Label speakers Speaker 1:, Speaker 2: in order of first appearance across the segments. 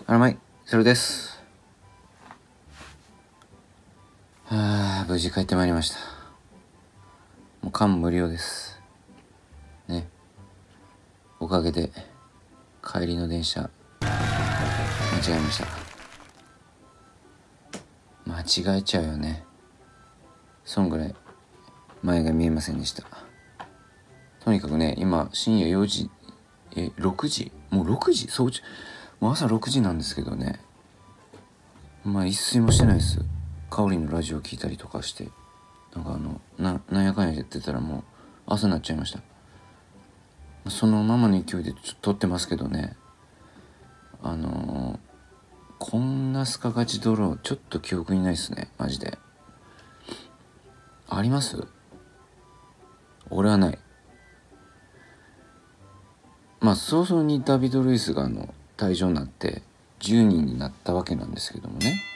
Speaker 1: はい、それです。無事帰ってまいりました。もう感無量ですね。おかげで帰りの電車間違えました。間違えちゃうよね。そんぐらい前が見えませんでした。とにかくね、今深夜4時6時もう6時早朝、もう朝6時なんですけどね、一睡もしてないです。かおりのラジオ聞いたりとかして、なんやかんややってたらもう朝になっちゃいました。そのままの勢いで撮ってますけどね、こんなスカガチドローちょっと記憶にないっすね、マジで。あります？俺はない。早々にダビド・ルイスが退場になって10人になったわけなんですけどもね、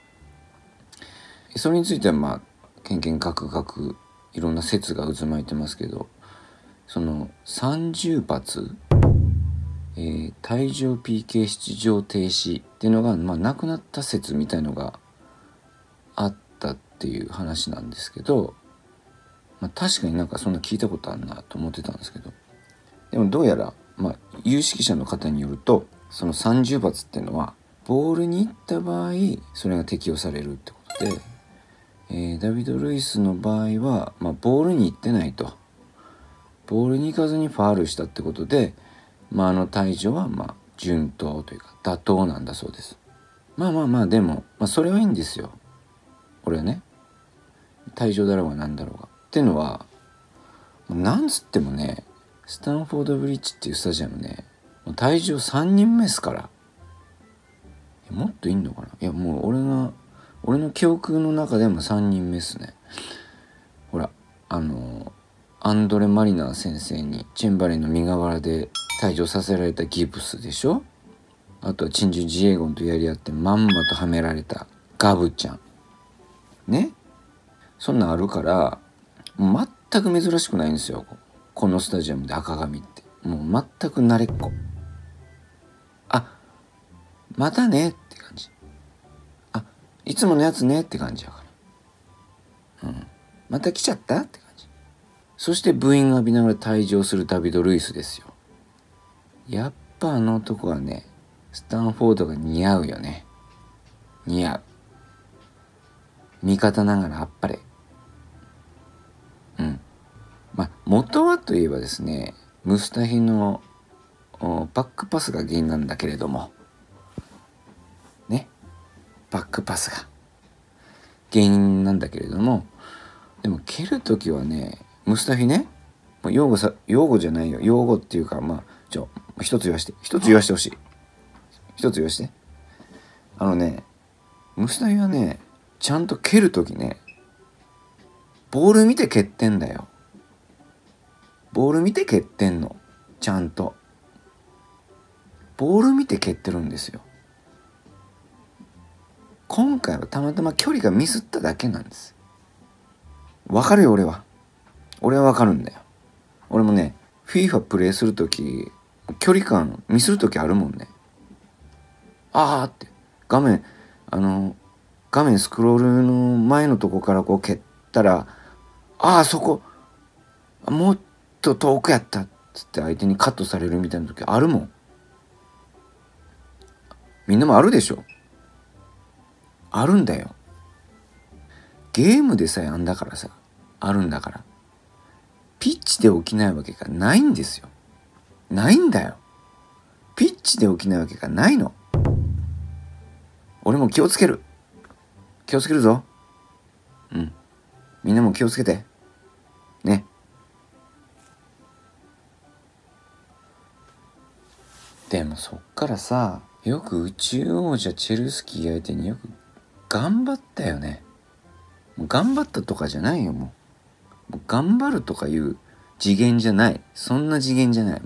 Speaker 1: それについてはけんけんがくがくいろんな説が渦巻いてますけど、その30発、退場 PK 出場停止っていうのがなくなった説みたいのがあったっていう話なんですけど、確かになんかそんな聞いたことあるなと思ってたんですけど、でもどうやら有識者の方によると、その30発っていうのはボールに行った場合それが適用されるってことで、ダビド・ルイスの場合は、ボールに行ってないと、ボールに行かずにファールしたってことで、退場は順当というか妥当なんだそうです。でも、それはいいんですよ。俺はね、退場だろうがなんだろうがっていうのは、なんつってもね、スタンフォードブリッジっていうスタジアムね、退場3人目ですから。もっといんのかな。いや、もう俺の記憶の中でも3人目っすね。ほら、アンドレ・マリナー先生にチェンバレンの身代わらで退場させられたギブスでしょ。あとは鎮守ジエゴンとやり合ってまんまとはめられたガブちゃんね。そんなんあるから全く珍しくないんですよ、このスタジアムで赤髪って。もう全く慣れっこ。またねって感じ。いつものやつねって感じやから、また来ちゃったって感じ。そしてブーイング浴びながら退場するダビド・ルイスですよ。やっぱあの男はね、スタンフォードが似合うよね。似合う。味方ながらあっぱれ。元はといえばですね、ムスタヒのバックパスが原因なんだけれどもね、バックパスが原因なんだけれども、でも蹴るときはね、ムスタフィね、用語じゃないよ、用語っていうか、一つ言わしてほしい。一つ言わして。ムスタフィはね、ちゃんと蹴るときね、ボール見て蹴ってんだよ。ボール見て蹴ってんの。ちゃんとボール見て蹴ってるんですよ。今回はたまたま距離がミスっただけなんです。わかるよ、俺はわかるんだよ。俺もね、FIFA プレイするとき距離感ミスるときあるもんね。って画面スクロールの前のとこからこう蹴ったら、そこもっと遠くやったっつって相手にカットされるみたいな時あるもん。みんなもあるでしょ。あるんだよ。ゲームでさえあんだからさ、あるんだから、ピッチで起きないわけがないんですよ。ないんだよ。ピッチで起きないわけがないの。俺も気をつけるぞ。みんなも気をつけてね。でもそっからさ、よく宇宙王者チェルスキー相手によく頑張ったよね。もう頑張ったとかじゃないよ。もう頑張るとかいう次元じゃない。そんな次元じゃない。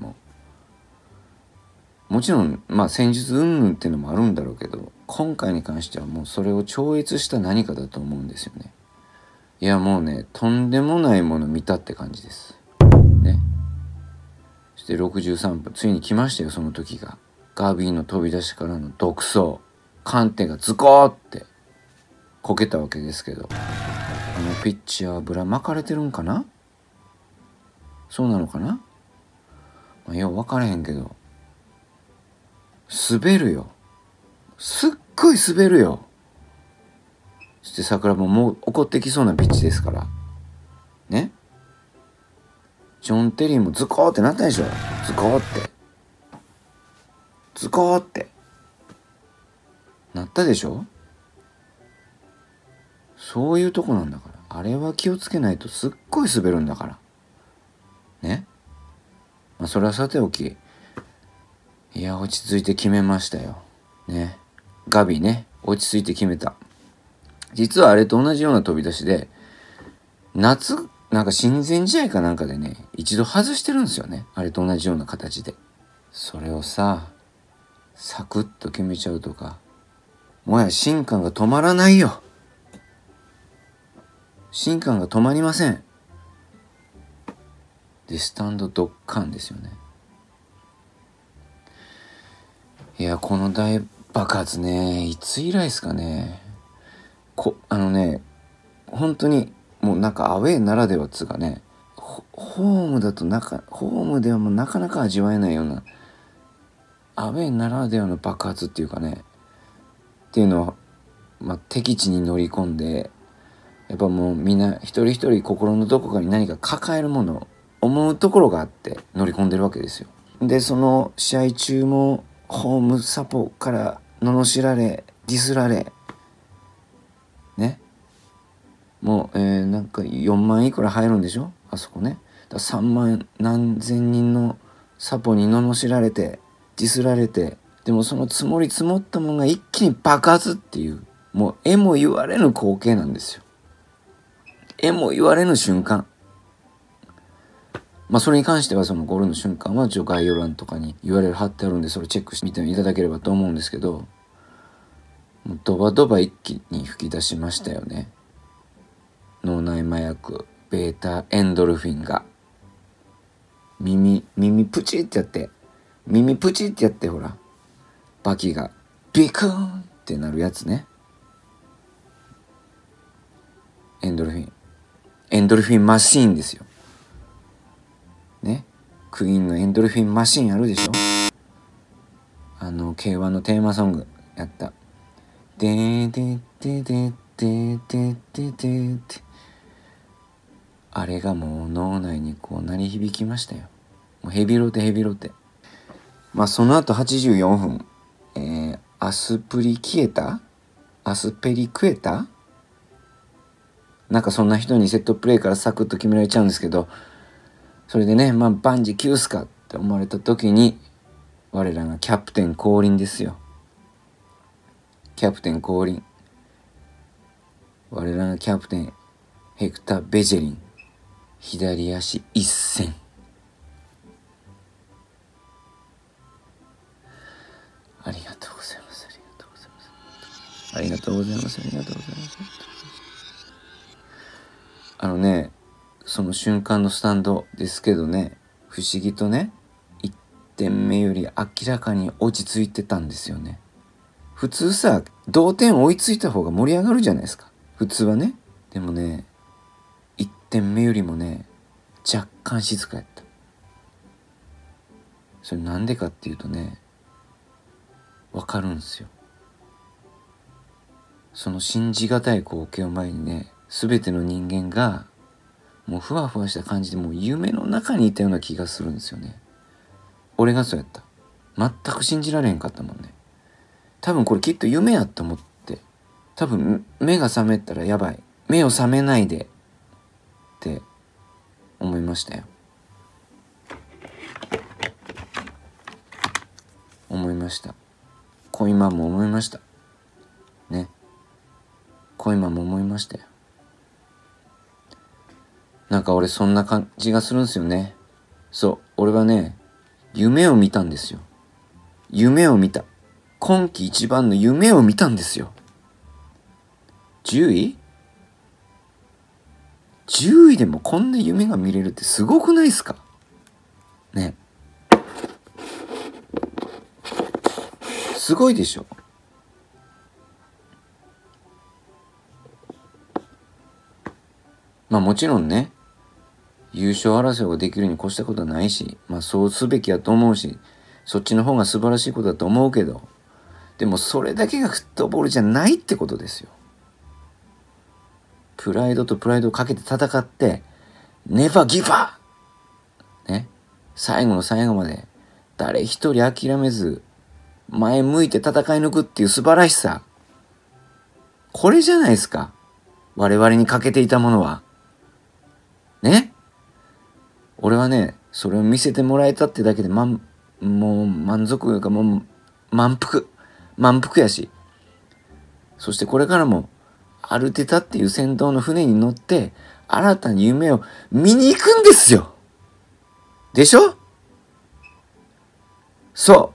Speaker 1: もちろん戦術云々っていうのもあるんだろうけど、今回に関してはもうそれを超越した何かだと思うんですよね。いや、もうね、とんでもないもの見たって感じですね。そして63分、ついに来ましたよ、その時が。 ガビーの飛び出しからの独走、カンテがズコーってこけたわけですけど、ピッチャー油巻かれてるんかな。そうなのかな、よう分からへんけど、滑るよ、すっごい滑るよ。そして桜もう怒ってきそうなピッチですからね。ジョン・テリーもズコーってなったでしょ。ズコーってなったでしょ。そういうとこなんだから、あれは気をつけないとすっごい滑るんだからね。それはさておき、いや落ち着いて決めましたよね。ガビね、落ち着いて決めた。実はあれと同じような飛び出しで、夏なんか親善試合かなんかでね、一度外してるんですよね。あれと同じような形で。それをさ、サクッと決めちゃうとか、もはや心感が止まらないよ。心感が止まりません。でスタンドドッカンですよね。いやこの大爆発ね、いつ以来ですかね。本当にもうなんかアウェーならではっつうかね、ホームではもうなかなか味わえないようなアウェーならではの爆発っていうかね、っていうのを、敵地に乗り込んで、やっぱもうみんな一人一人心のどこかに何か抱えるものを思うところがあって乗り込んでるわけですよ。でその試合中もホームサポから罵られディスられね、もう、なんか4万いくら入るんでしょあそこね。だ3万何千人のサポに罵られてディスられて、でもその積もり積もったものが一気に爆発っていう、もうえも言われぬ光景なんですよ。えも言われぬ瞬間。それに関してはそのゴールの瞬間は概要欄とかにURL貼ってあるんで、それチェックしてみていただければと思うんですけど、もうドバドバ一気に吹き出しましたよね。脳内麻薬ベータエンドルフィンが耳プチってやってほらバキがビクーンってなるやつね。エンドルフィンマシーンですよね。クイーンのエンドルフィンマシーンあるでしょ。K1 のテーマソングやったでーでででででででで、あれがもう脳内にこう鳴り響きましたよ。もうヘビロテその後84分、アスペリクエタなんかそんな人にセットプレーからサクッと決められちゃうんですけど、それでね、万事休すかって思われた時に、我らがキャプテン降臨ですよ。我らがキャプテンヘクター・ベジェリン、左足一閃。ありがとうございます。その瞬間のスタンドですけどね、不思議とね、1点目より明らかに落ち着いてたんですよね。普通さ、同点追いついた方が盛り上がるじゃないですか、普通はね。でもね、1点目よりもね、若干静かやった。それなんでかっていうとね、わかるんですよ。その信じがたい光景を前にね、全ての人間がもうふわふわした感じで、もう夢の中にいたような気がするんですよね。俺がそうやった。全く信じられへんかったもんね。多分これきっと夢やと思って、多分目が覚めたらやばい、目を覚めないでって思いましたよ。思いました。小今も思いましたね。小今も思いましたよ。なんか俺そんな感じがするんですよね。そう、俺はね、夢を見たんですよ。夢を見た。今季一番の夢を見たんですよ。10位 ?10 位でもこんな夢が見れるってすごくないですかね。 すごいでしょ。まあもちろんね、優勝争いができるに越したことはないし、まあそうすべきやと思うし、そっちの方が素晴らしいことだと思うけど、でもそれだけがフットボールじゃないってことですよ。プライドとプライドをかけて戦って、ネバーギブアッね。最後の最後まで誰一人諦めず、前向いて戦い抜くっていう素晴らしさ。これじゃないですか。我々に欠けていたものは。ね。俺はね、それを見せてもらえたってだけでもう満足がもう満腹やし。そしてこれからもアルテタっていう先導の船に乗って新たに夢を見に行くんですよ。でしょ？そう。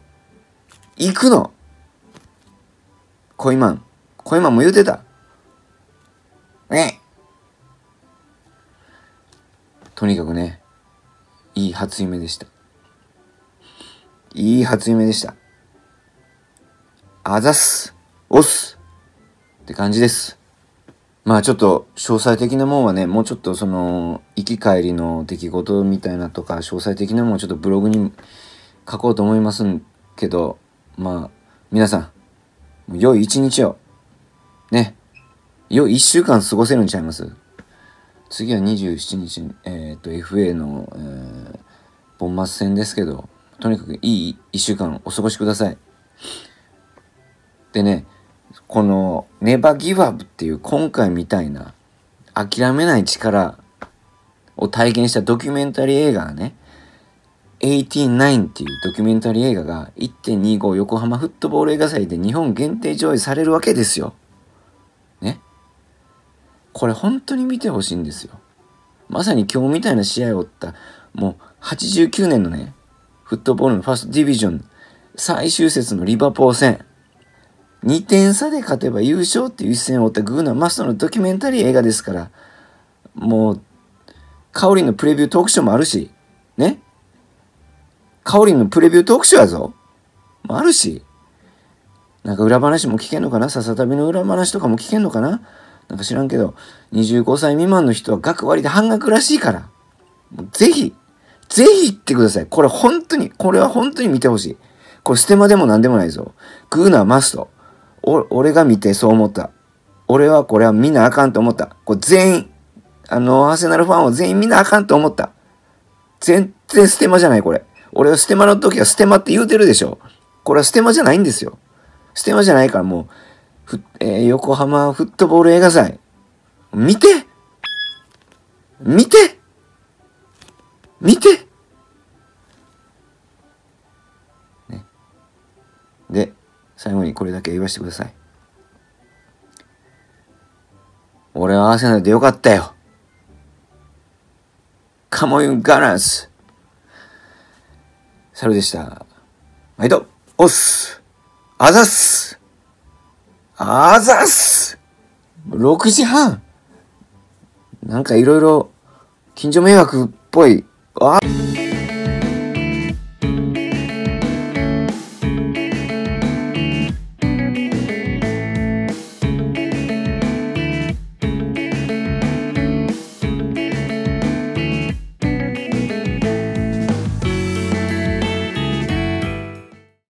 Speaker 1: 行くの。コイマンも言うてた。ね。とにかくね、いい初夢でした。いい初夢でした。あざす、おすって感じです。まあちょっと詳細的なもんはね、もうちょっとその行き帰りの出来事みたいなとか詳細的なもんをちょっとブログに書こうと思いますけど、まあ皆さん良い一日をね、良い一週間過ごせるんちゃいます？次は27日、FA の、ボンマス戦ですけど、とにかくいい一週間お過ごしください。でね、このネバーギブアップっていう今回みたいな諦めない力を体験したドキュメンタリー映画がね、89っていうドキュメンタリー映画が 1.25 横浜フットボール映画祭で日本限定上映されるわけですよ。ね。これ本当に見てほしいんですよ。まさに今日みたいな試合を打ったもう89年のね、フットボールのファーストディビジョン最終節のリバポー戦、2点差で勝てば優勝っていう一戦を追ったグーナーマストのドキュメンタリー映画ですから、もうカオリンのプレビュートークショーもあるしね、カオリンのプレビュートークショーやぞもあるし、なんか裏話も聞けんのかな、笹旅の裏話とかも聞けんのかな、なんか知らんけど、25歳未満の人は学割で半額らしいから、もうぜひ行ってください。これは本当に見てほしい。これステマでもなんでもないぞ。グーナーマスト。俺が見てそう思った。俺はこれはみんなあかんと思った。これ全員、アーセナルファンは全員みんなあかんと思った。全然ステマじゃないこれ。俺はステマの時はステマって言うてるでしょ。これはステマじゃないんですよ。ステマじゃないからもう、横浜フットボール映画祭。見てね。で、最後にこれだけ言わせてください。俺はアーセナルでよかったよ。カモユンガランス。サルでした。毎度、オス。あざっす。6時半。なんかいろいろ近所迷惑っぽい。